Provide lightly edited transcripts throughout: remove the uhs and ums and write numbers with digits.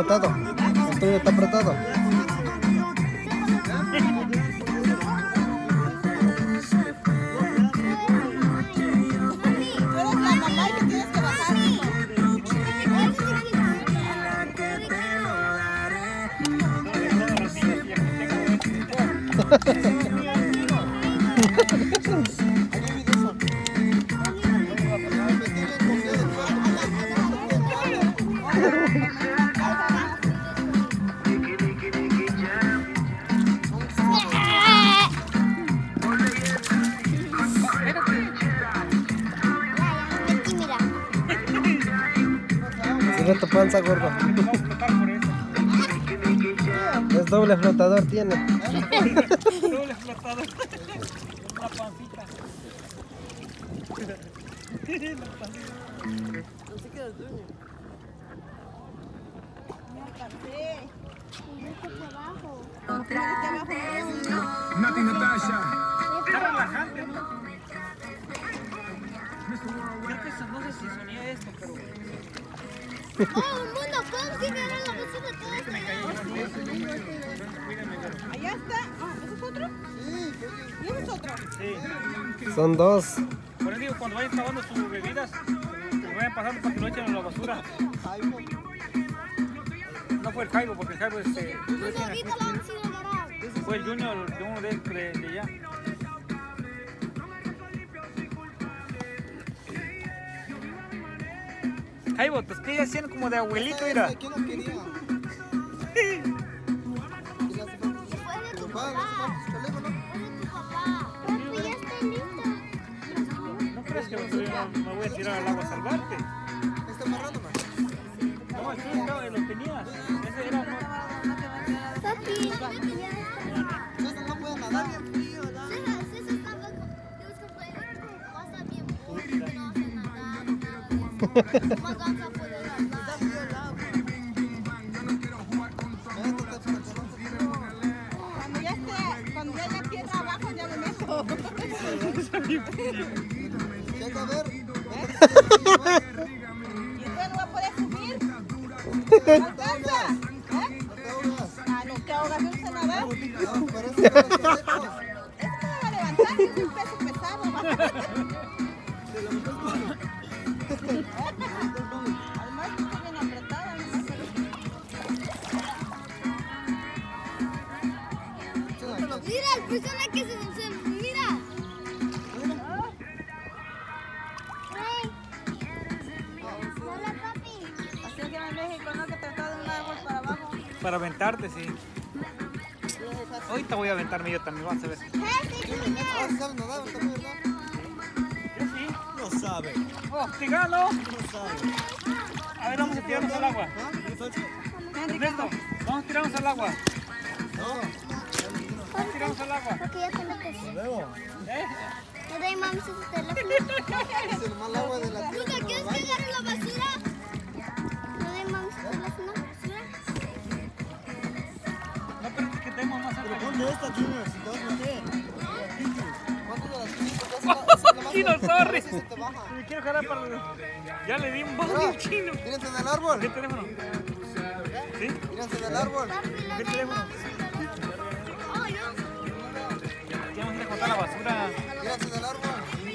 apretado. El tuyo está apretado. Sigue tu panza, gordo. Es doble flotador tiene. Doble flotador. La pancita. La pancita. Así queda el dueño. Nati Natasha. Está relajante, ¿no? Creo que no sé si sonía esto, pero... ¡Oh, mundo! ¿Podemos ir a la basura todos? Allá está. Ah, ¿ese es otro? Sí. ¿Y ese es otro? Sí. Son dos. Por eso digo, cuando vayan acabando sus bebidas, que vayan pasando para que lo echen a la basura. No fue el Jaibo, porque el Jaibo Pues ahorita lo vamos a ir a agarrar. fue el Junior de uno de allá. Jaibo, te estoy haciendo como de abuelito, mira. ¿Quién lo quería? Después de tu papá. Después de tu papá. Papi, ya está listo. ¿No crees que me voy a tirar al agua a salvarte? ¿Está amarrando, man? No, el tuyo estaba, lo tenías. Ese era uno. Papi, yo tenía esto. Ustedes no pueden nadar bien frío, ¿no? César estaba con... Dios que fue... Pasa bien porque no hace nadar, nada de eso. ¿Cómo vamos a poder nadar? Cuando ya haya tierra abajo, ya me meto. Checa a ver. ¿Y usted no va a poder subir? ¿Alcanza? Ah, no, te ahogas, no sé nadar. Eso me va a levantar, es un peso pesado. Además, estoy bien apretada. Mira, el persona que se mira. Hey. Hola, papi. Así que en México, ¿no? Que te está de un árbol para abajo. Para aventarte, sí. Ahorita voy a aventarme yo también, vas a ver. Hey, sí, ¿Sabes nadar también, verdad? Yo sí. No sabe. ¡Oh, te gano! No sabe. A ver, vamos a tirarnos al agua. Ernesto, vamos a tirarnos al agua. Vamos a tirarnos al agua. porque ya te metes. Luego. ¿Eh? Le doy mami su teléfono. Es el mal agua de la tierra. Puta, ¿quieres que agarre la basura? Le doy mami su teléfono. No, pero es que tenemos más agua. ¿Dónde está Junior? Si te vas a meter. ¿Cuánto de las Chino, sorry. Se te baja. Me quiero jalar para... Ya le di un bote al chino. Tírense del árbol. ¿Qué teléfono? ¿Sí? Tírense del árbol. Papi, le ¿Qué doy teléfono? mami su teléfono. Oh, yo. Ya vamos a ir a contar la basura. Tírense del árbol.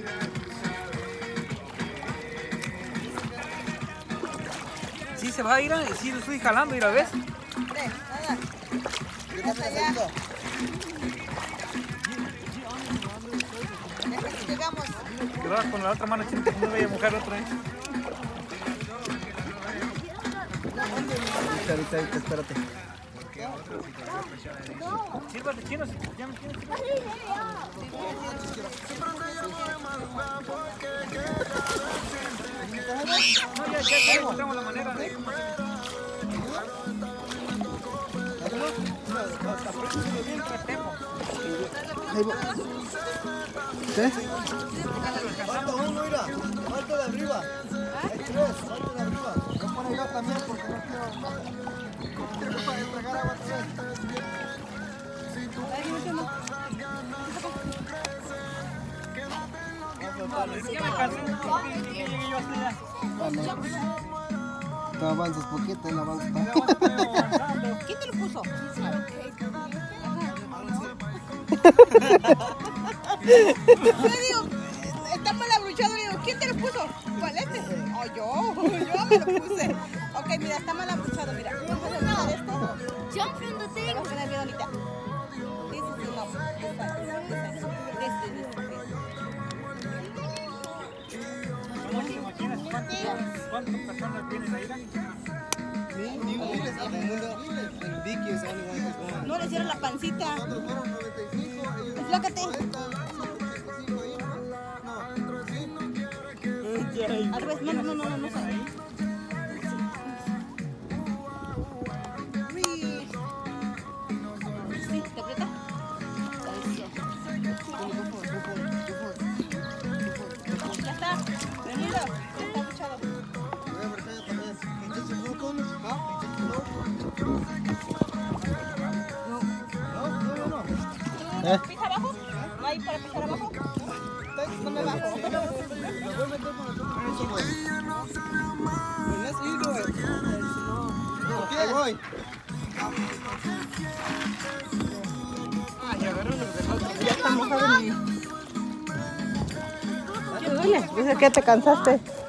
Sí, se va a ir, sí, lo estoy jalando, mira, ¿ves? Hasta allá. Llegamos. Te vas con la otra mano, chino, que no voy a mojar otra vez. Ahorita, espérate. Sírvate, chino, si ya me quieres. No, ya encontramos la manera de... ¿Qué? Falta uno, mira. Falta de arriba. Hay tres, falta de arriba. Yo por allá también porque no quiero entregar agua tres. Ya me cansé, llegué yo hasta allá. Tú avanzas poquito, él avanza. ¿Quién te lo puso? Yo le digo, está mal abrochado, le digo, ¿quién te lo puso? ¿Cuál este? Oh, yo me lo puse. Ok, mira, está mal abrochado, mira. ¿Puedes abrochar esto? Jump from the Te thing. vas a poner bien bonita. This is enough. This is ¿Cuántas personas tienen ahí? No le cierres la pancita. Nosotros fueron 95, ellos Enflácate. 40, 135 ahí. Al revés, no. Sí, ¿te aprieta? Ya está. Venido. Ya está abrochado. Voy a marcar yo también. ¿Entonces no con? ¿Ah? No. ¿Pisa abajo? ¿No hay para pisar abajo? No me bajo. Lo voy a meter con el otro. Unless you do it. Ok, voy. ¿Qué duele? Dice que te cansaste.